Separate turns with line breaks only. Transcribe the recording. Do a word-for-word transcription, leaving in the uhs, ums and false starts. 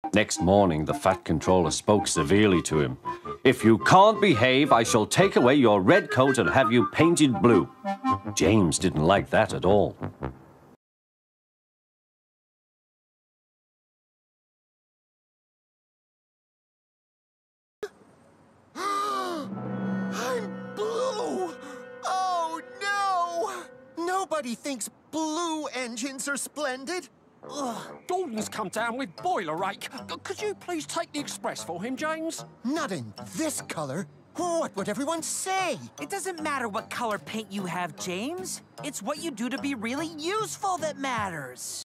Next morning, the Fat Controller spoke severely to him. "If you can't behave, I shall take away your red coat and have you painted blue." James didn't like that at all.
I'm blue! Oh, no! Nobody thinks blue engines are splendid. Ugh.
Gordon's come down with boiler ache. Could you please take the express for him, James?
Not in this color. What would everyone say?
It doesn't matter what color paint you have, James. It's what you do to be really useful that matters.